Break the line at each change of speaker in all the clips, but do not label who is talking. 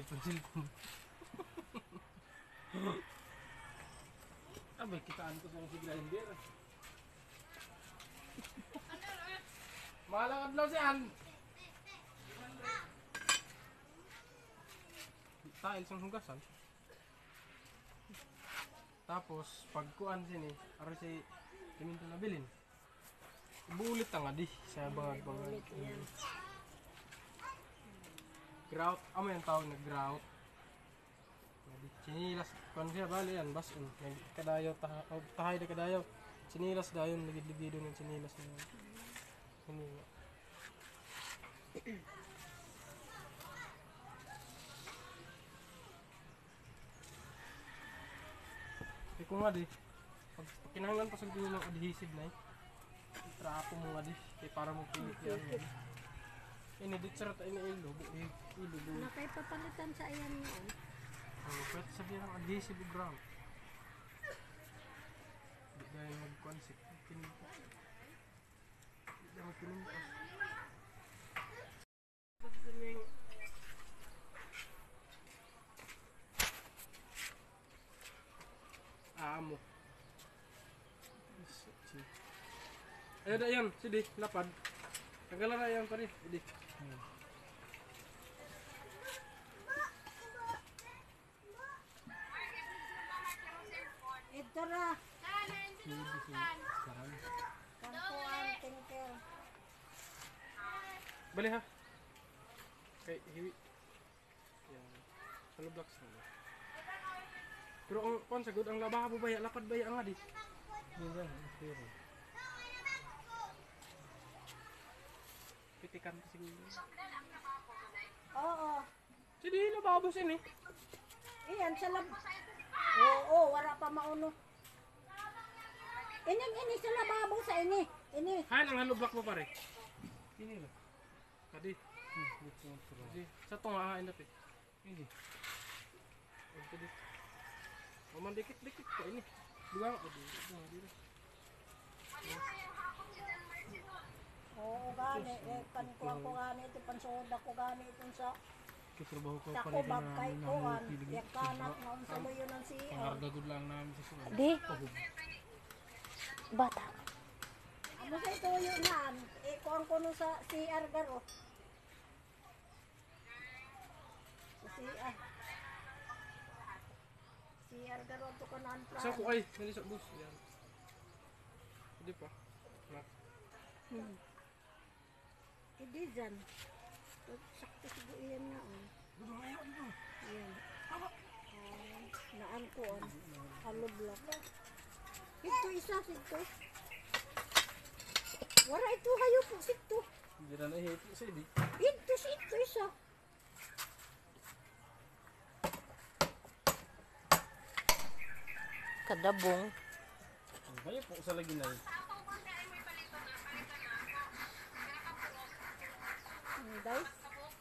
Pagsilpon. Abay, kitaan ko sa si grinder. Mahalang adlaw siyan. Tiles ang hugasan. Tapos, pagkuan sini, ara si kiminto na bilin. Ibuulit nga di sa bangag-bangag. Grout, amo yung tawag na grout. Sinilas, kung siya bali yan, basun. Kadayaw, tahay na kadayaw. Sinilas dayon, ligid-ligido ng sinilas na yun. Hinila. Kung nga di, pag kinahanglan pa sa ng adhesive na trapo mo nga di, para mo pilit yan. Ini di sarap ini ilo.
Nakay papalitan sa ayan noon.
Pwede sabihin ng adhesive ground. Di dahil mag-concept. Di dahil mag-pinuntas. Amo. Ayo dah yan, sidi, lapad. Tagalan na yan pare, sidi.
Ito na. Kampuan, tinker.
Bali ha. Kay hiwi. Yan. Halo blocks na. Pero ang kon sagud ang lababo baya lapad baya nga di. Yan, pero. Pitikan ko siguro.
Oo.
Sidi lababo sini.
Iyan sa lab. Oo, wala pa mauno. Ini sa lababo sa ini. Ini.
Hay nang halo block mo pare. Ini lah. Tadi. Tadi. Sa tunga hain dapat. Ini. Tadi. Maman dikit-dikit kok ini. Dua dua.
Oo, gani. Pankuha ko gani. Ito pansoda ko gani. Itong sa
trabaho ko
sa
pa
ko
rin
bagkay ko. Yak kanak na sa mo yun ang siya.
Pangaragagod lang namin sa suwan.
Di. Bata.
Ano sa ito yun na? Kuhaan ko nun sa CR garo. Sa CR. CR garo ito ko na ang
Sa ko ay, nali sa bus. Yan. Hindi pa.
Hindi dyan. Sakto siguro iyan nga. Yan. Naan ko ang haloblock. Ito isa sito. Wala ito hayo po sito.
Hindi na nahihit sa hindi.
Ito isa.
Kadabong.
Kaya po sa lagi na yun.
Guys.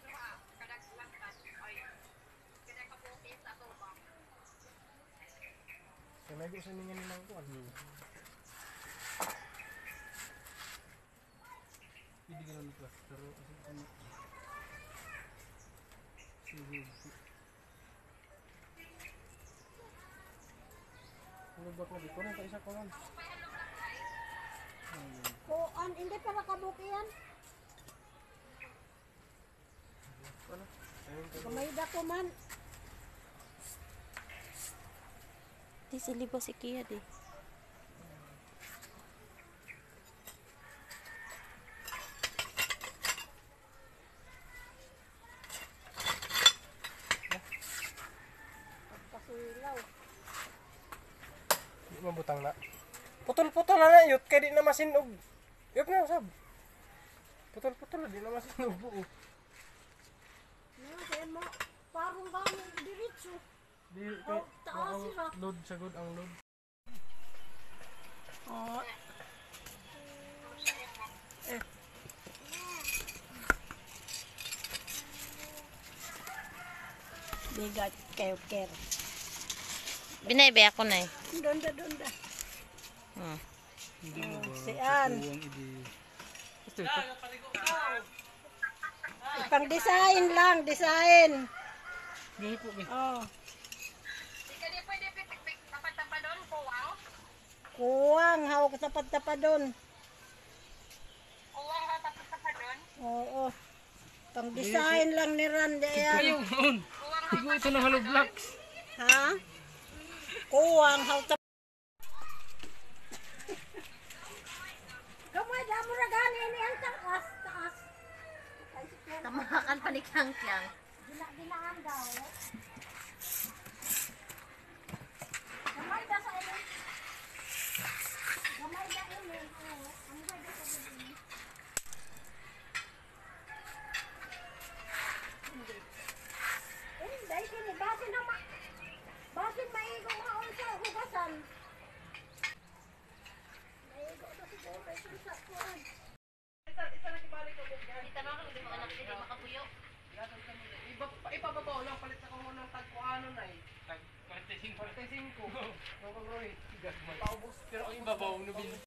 Kaya may ko sa mga nilang kuwan. Hindi ka naman class. Pero ano. Ano ba ko dito? Ano isa ko lang?
Kuan, hindi pa nakabuki yan.
Ano?
Kamayda ko man.
Di sili ba si Kia di?
Pagkasilaw.
Di mabutang na. Putol-putol na yut kay di na masinog. Yuk na sab. Putol-putol na di na masinog buo.
Kaya mo, parang gani diretso.
Di
Oh, taas sila.
load sagod ang load.
Oh. Bigat kayo ker.
Binaybay ako na eh.
Donda.
Hindi mo ba?
Si Ann.
Ito ito.
Pang design lang, design.
Dili po, be.
Oh.
Hindi ka di pwede tapat-tapat doon, kuwang.
Kuwang, hawak tapad-tapad doon.
Kuwang ha, tapat-tapat doon.
Oo. Pang design lang ni Randy yan.
Ayaw, noon.
Kuwang ha,
Tigo ito ng hollow blocks.
Ha? Kuwang, hawak tapad. Kamay, damo na gani ni ang taas, taas.
Tamakan pa ni Kyang-Kyang.
Ginaan daw. Kamay da sa ini. Kamay da ini. Ang ganda sa ini. Dahil kini, basin na basin maigo nga unsa hugasan. Maigo na siguro ito sa kuwan.
Ipababaw lang, palit ako mo ng tagpuano na eh. Tag 45. 45. Nakagroy. Paubos. Pero ang ibabaw, nubil.